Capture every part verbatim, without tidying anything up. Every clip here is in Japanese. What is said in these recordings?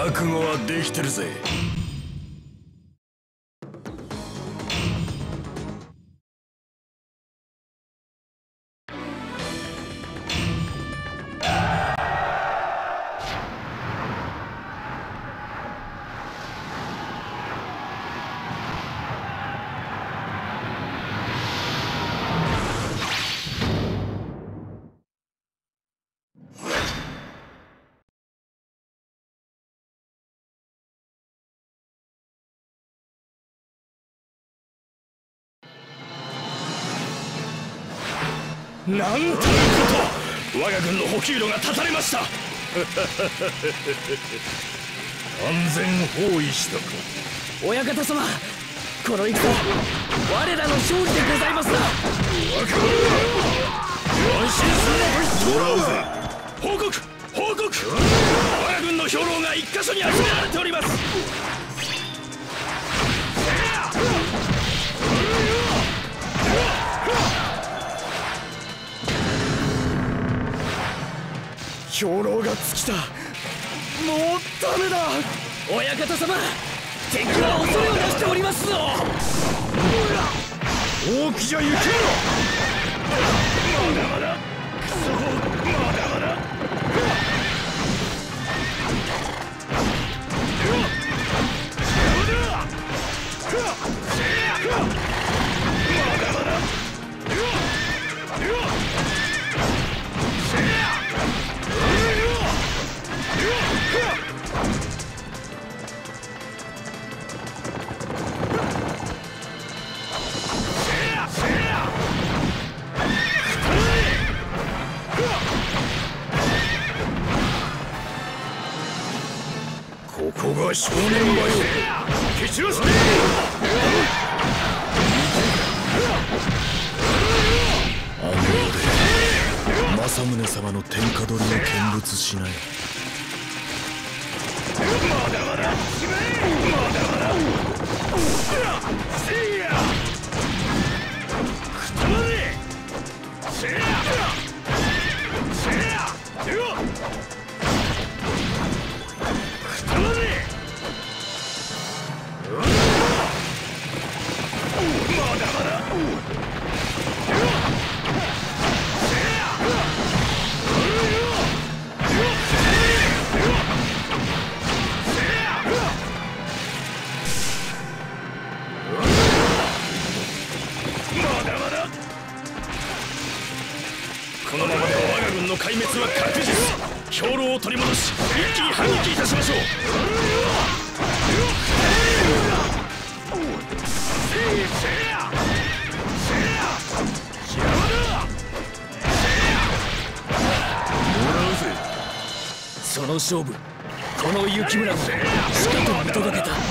覚悟はできてるぜ。なんということ、我が軍の補給路が断たれました。安全包囲したか。 親方様、この戦我らの勝利でございますな。 安心するなと言ってもらうぜ。報告報告、我が軍の兵糧が一箇所に集められております。兵糧が尽きた。もうダメだ。 親方様、敵は恐れを出しておりますぞ。 大きじゃ行けろ。まだまだくそ、まだまだ。まだまだ。ここが正念場よ。蹴散らせ。あの世で政宗様の天下取りを見物しない。まだまだまだまだ。せいやくたばれ。せいやせいやではくたばれ。まだまだ。このままでは我が軍の壊滅は確実。兵糧を取り戻し、一気に反撃いたしましょう。 その勝負、この雪村がしかと見届けた。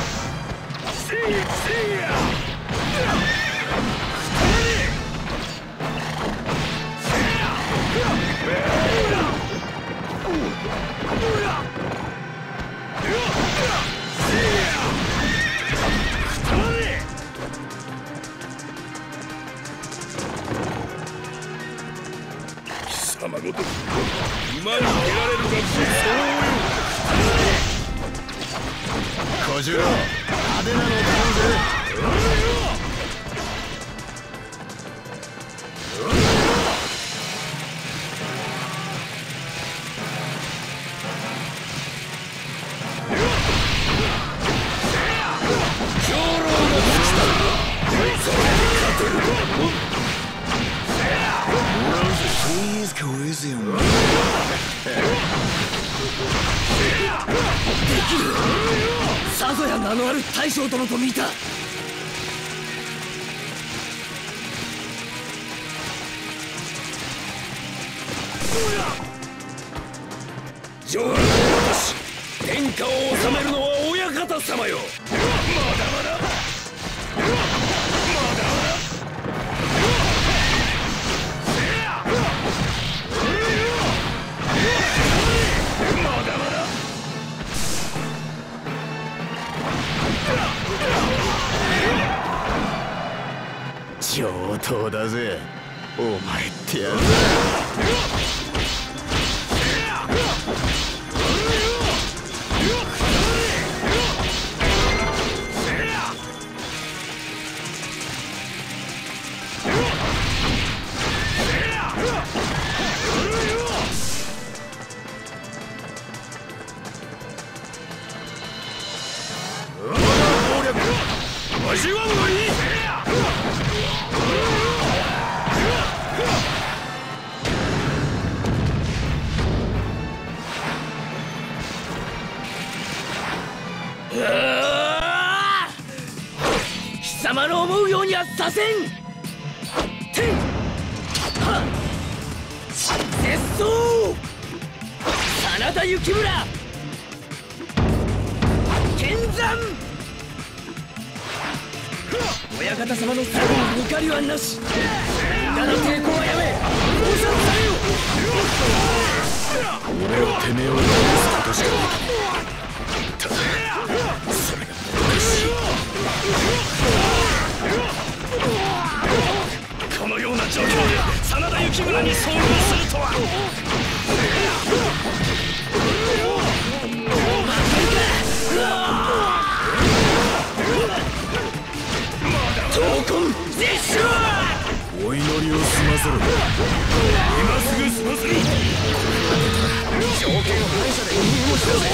貴様ごと馬に蹴られるがそうよ。小次郎、派手なの頼むぜ。 さぞや名のある大将殿と見た。 上洛を渡し天下を治めるのは親方様よ。まだまだ上等だぜお前ってやつ。 味わうがいい。 貴様の思うようにはさせん。天は絶相真田幸村剣山。親方様の最後に怒りはなし。無駄な抵抗はやめ降参されよ。 俺はてめえを倒すことしかできない。ただそれがもどかしい。このような状況で真田幸村に遭遇するとは。闘魂実証。お祈りを済ませろ。今すぐ済ませる。条件反射で任務したぜ。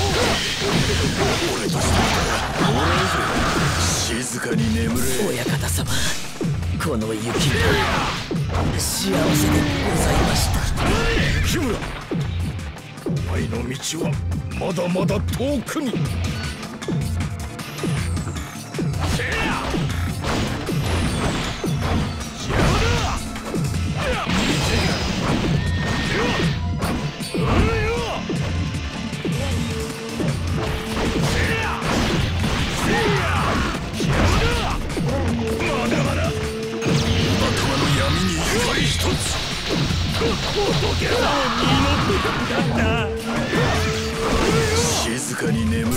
俺としてはもらうぜ。静かに眠れ。 親方様、この雪が幸せでございました。 日村、お前の道はまだまだ遠くに。静かに眠れ。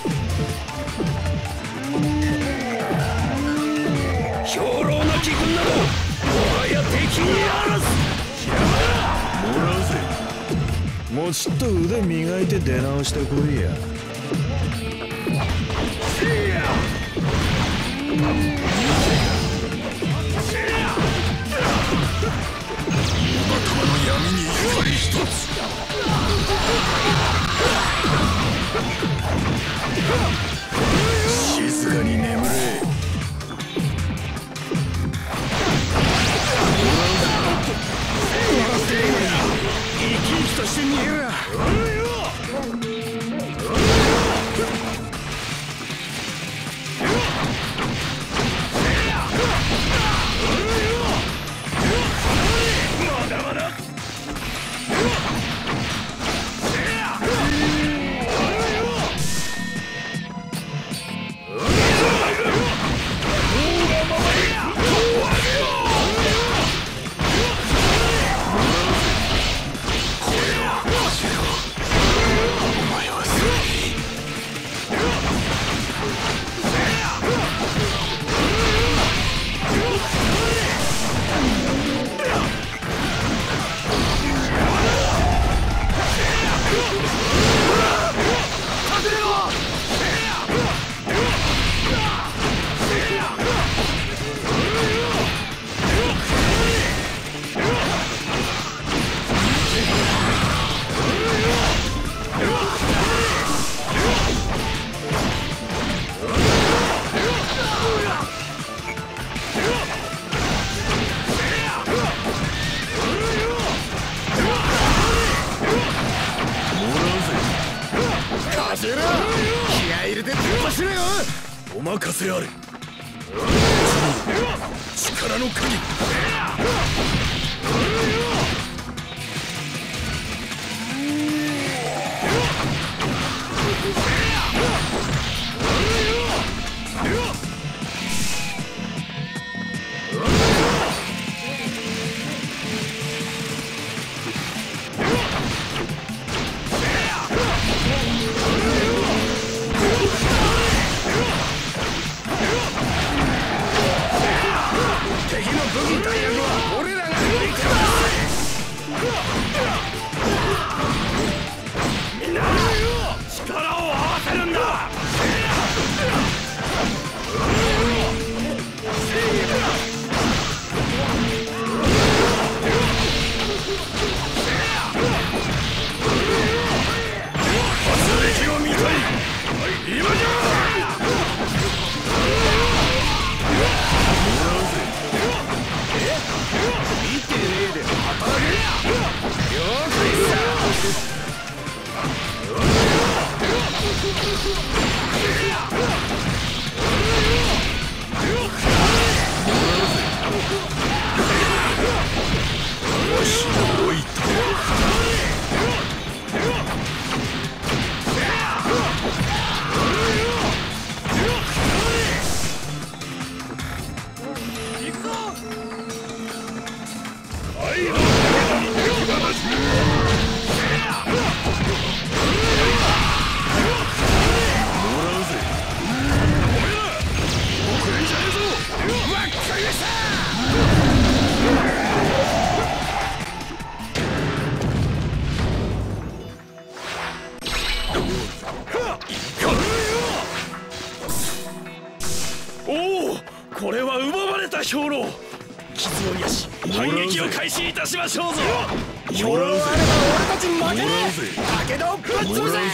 兵糧なき軍などもはや敵にあらず。もらうぜ。もうちょっと腕磨いて出直してこいや。頭の闇に光一つ。静かに眠れ。生き生きとして逃げるな。お任せあれ。力の限り。敵の武器弾薬は俺らが抜いてます。みんな力を合わせるんだ。 傷を癒し反撃を開始いたしましょうぞ。 兵糧あれば俺たち負けねえ。武田をぶっ潰せ。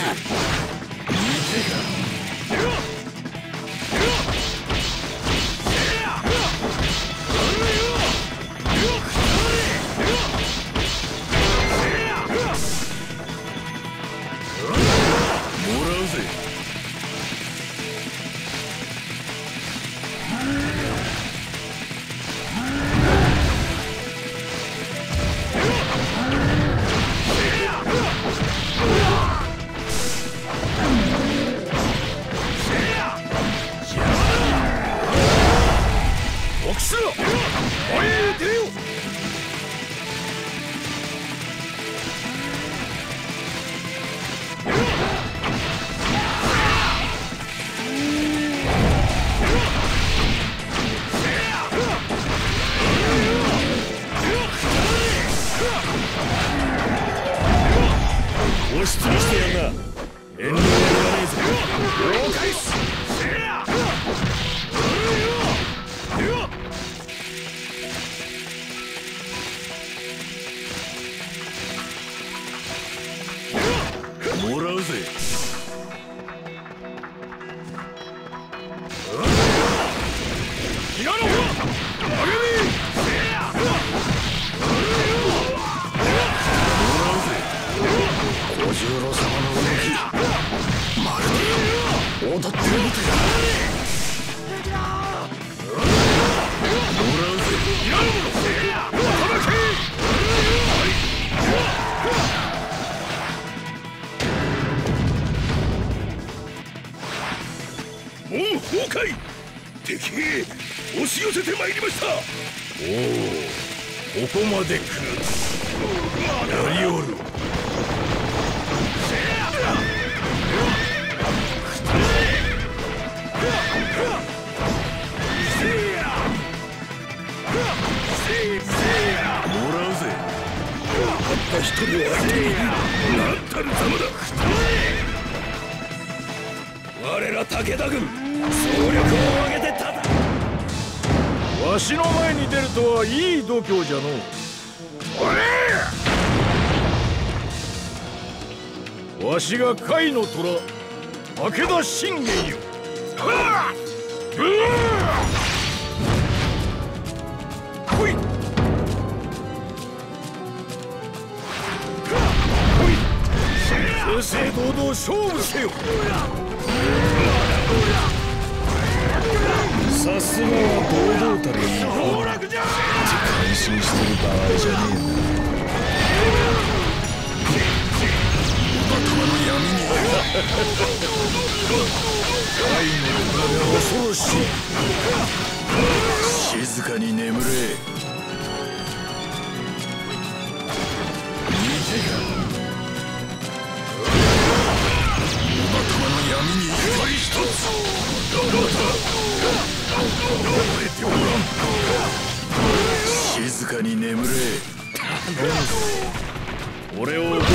押しつぶしてやんな。遠慮はいらねえぞ。了解っす。もらうぜ。ひなの励み。小十郎様の動き、まるで踊ってるみたいだ。もらうぜ。ひなの働け。門崩壊。敵へ押し寄せてまいりました。おお、ここまで来る。やりおる。もらうぜ。たった一人を相手に何たるざまだ。我ら武田軍総力を挙げてただ。わしの前に出るとはいい度胸じゃのう。おれわしが甲斐の虎武田信玄よ。はっ来い。正々堂々勝負せよ。さすがは堂々たるいい方だって感心してる場合じゃねえな。頭の闇に愛の裏が恐ろしい。静かに眠れ。頭の闇に光一つ。溺れておらん。静かに眠れ。俺を怒らせる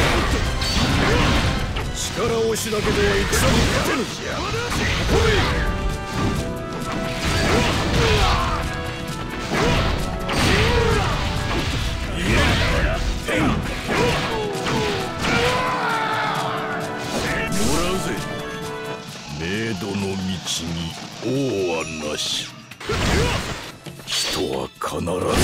な。力押しだけでは戦に勝てぬ。これ冥土の道に王はなし。人は必ず死ぬものよ。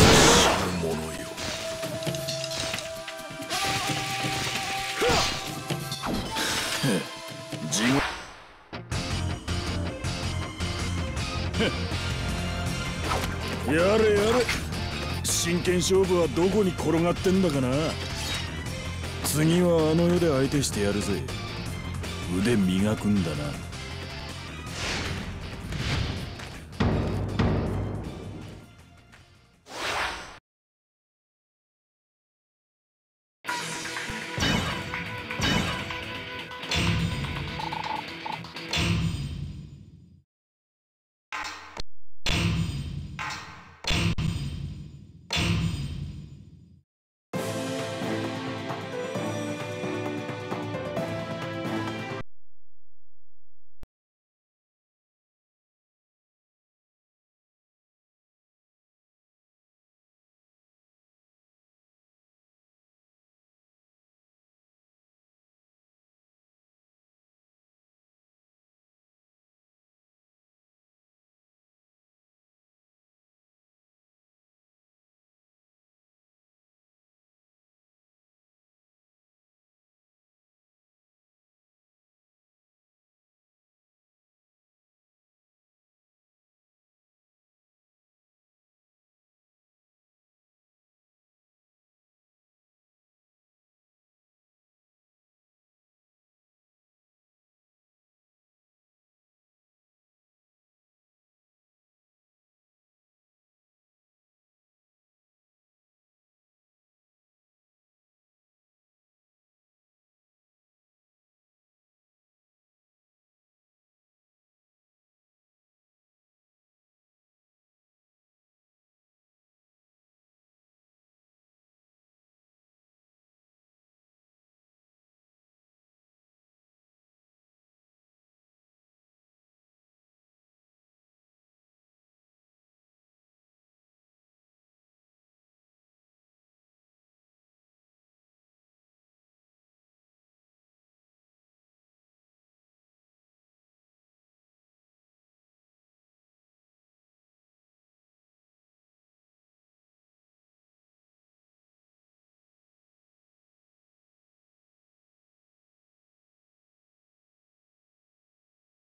地獄。やれやれ。真剣勝負はどこに転がってんだかな。次はあの世で相手してやるぜ。腕磨くんだな。